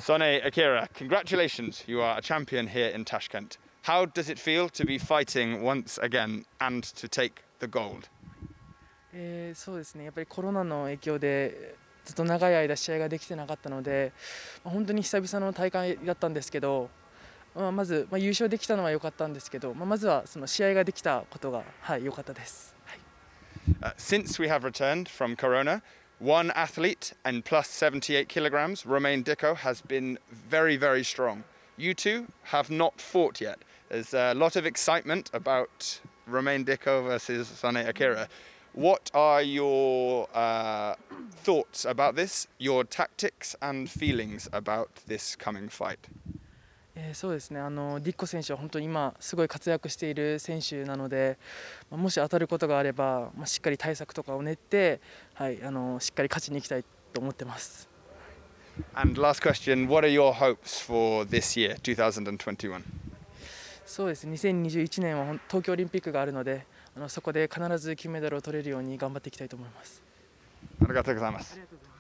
Sone, Akira, congratulations. You are a champion here in Tashkent. How does it feel to be fighting once again and to take the gold? そうですね、やっぱりコロナの影響でずっと長い間試合ができてなかったので、本当に久々の大会だったんですけど、まず、優勝できたのは良かったんですけど、まずはその試合ができたことが良かったです。 Since we have returned from Corona, one athlete and plus 78 kilograms, Romain Dicko, has been very, very strong. You two have not fought yet. There's a lot of excitement about Romain Dicko versus Sone Akira. What are your thoughts about this, your tactics and feelings about this coming fight? そうですね、ディッコ選手は本当に今すごい活躍している選手なので、もし当たることがあれば、しっかり対策とかを練って、しっかり勝ちに行きたいと思ってます。 And last question, what are your hopes for this year, 2021? そうですね、2021年は東京オリンピックがあるので、そこで必ず金メダルを取れるように頑張っていきたいと思います。 ありがとうございます。